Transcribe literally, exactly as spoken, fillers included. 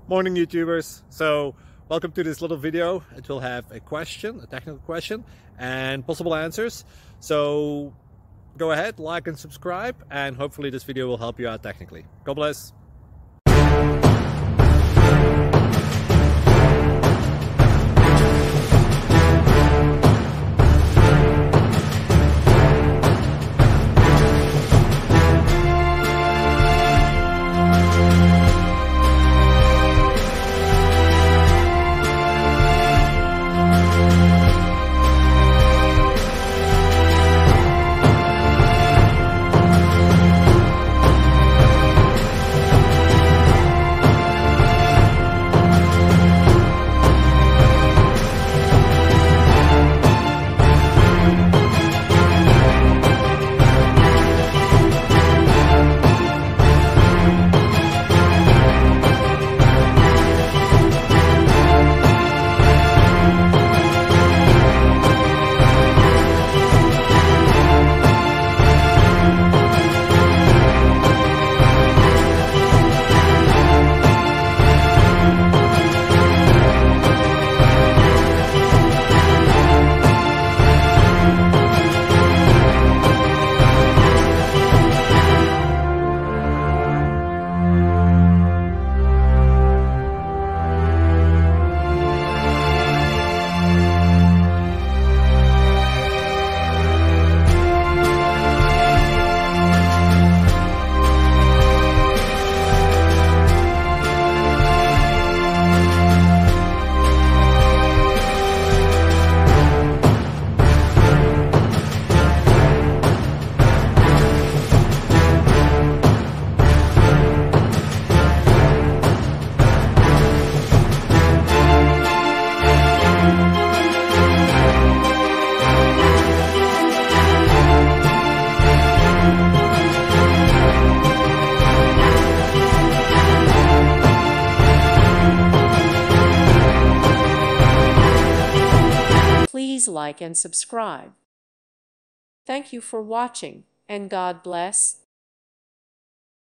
Morning YouTubers. So welcome to this little video. It will have a question, a technical question, and possible answers. So go ahead, like and subscribe, and hopefully this video will help you out technically. God bless. Please like and subscribe. Thank you for watching, and God bless.